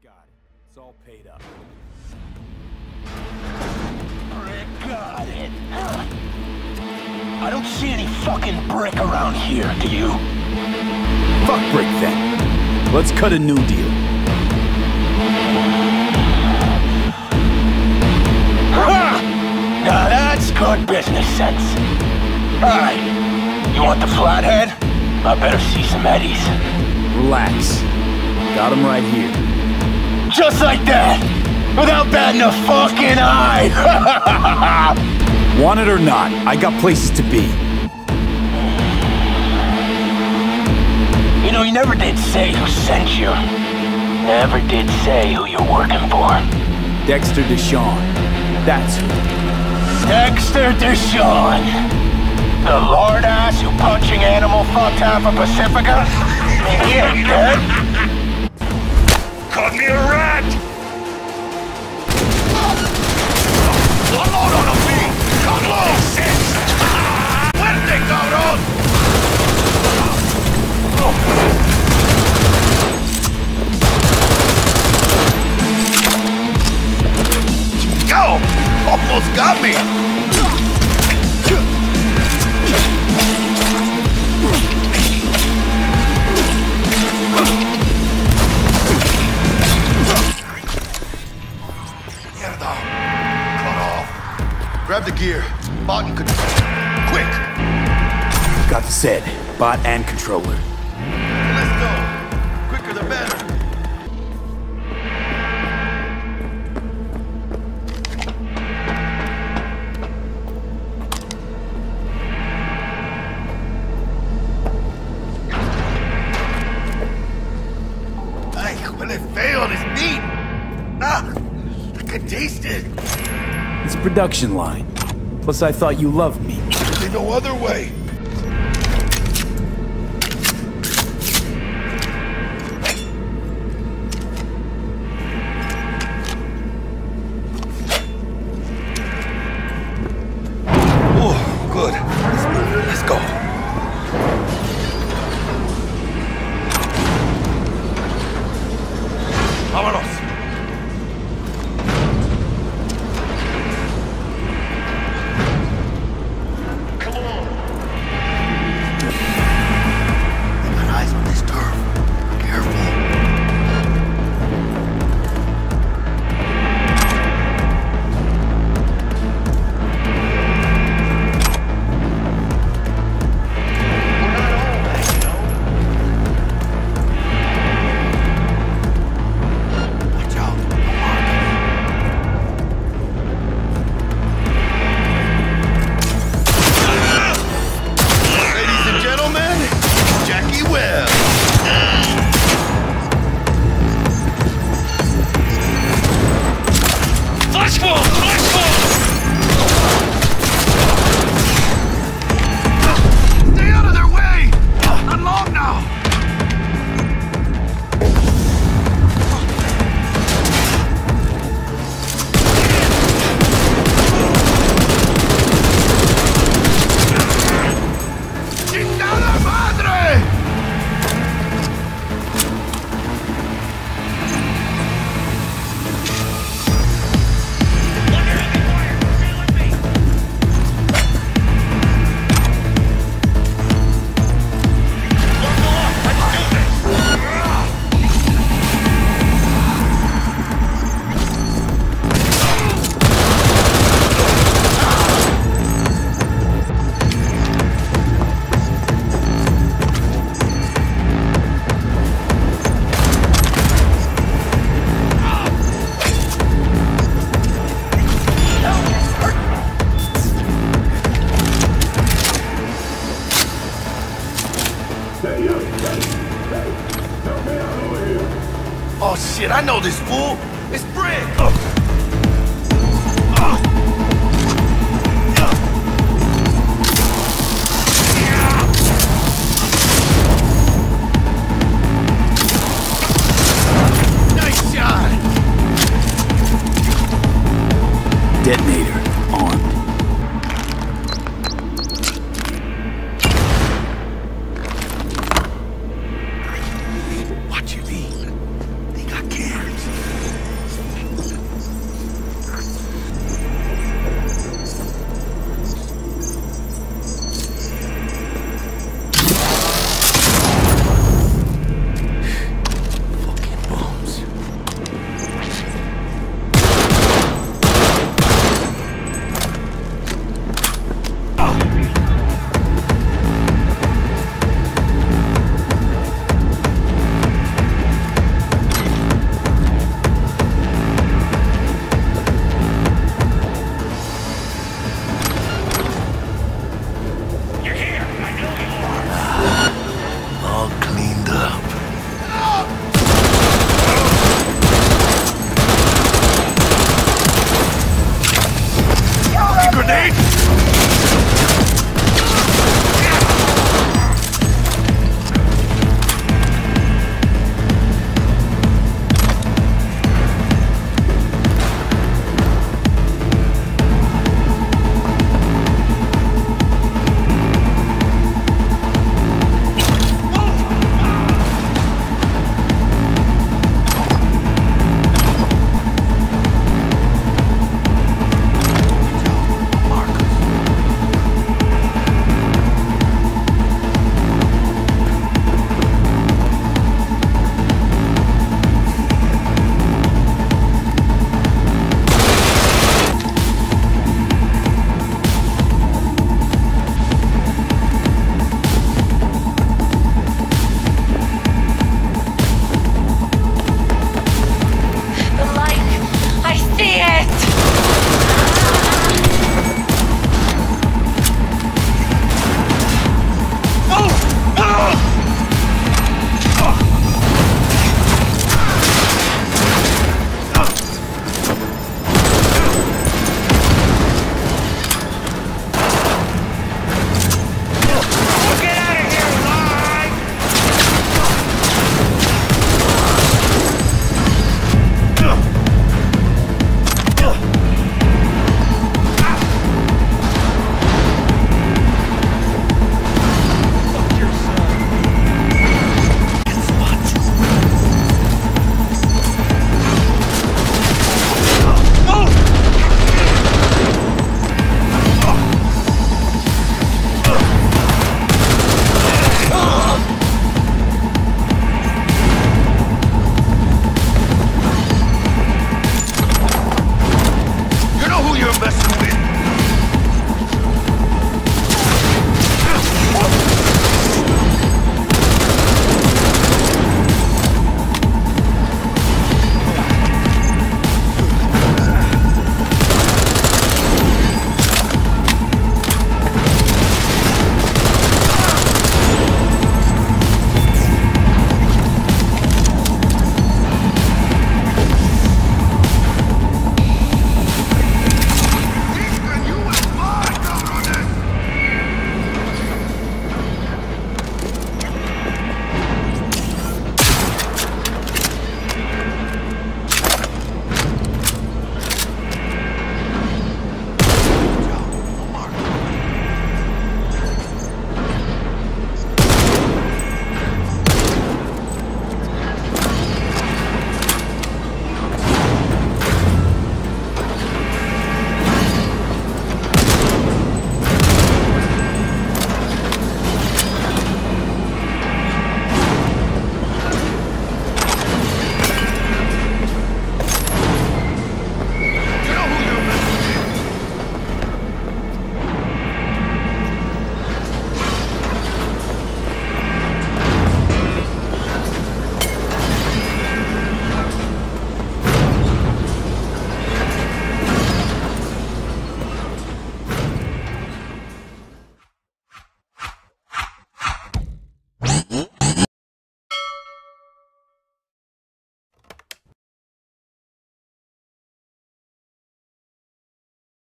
Got it. It's all paid up. Brick got it. I don't see any fucking brick around here, do you? Fuck brick then. Let's cut a new deal. Now that's good business sense. Alright, you want the flathead? I better see some eddies. Relax. Got him right here. Just like that! Without batting a fucking eye! Want it or not, I got places to be. You know, you never did say who sent you. Never did say who you're working for. Dexter Deshawn. That's who. Dexter Deshawn. The lord ass who punching animal fucked half of Pacifica? He ain't dead. Caught me a rat! Unload on me! Come low, sis! Muerte, cabrón! Go! Almost got me! Grab the gear. Bot and controller. Quick! Got the set. Bot and controller. Let's go. Quicker the better. Ay, huele feo, this meat. Ah, I can taste it. It's a production line. Plus, I thought you loved me. There's no other way. Oh, good. Let's go. Vámonos. Oh shit, I know this fool! It's Brick!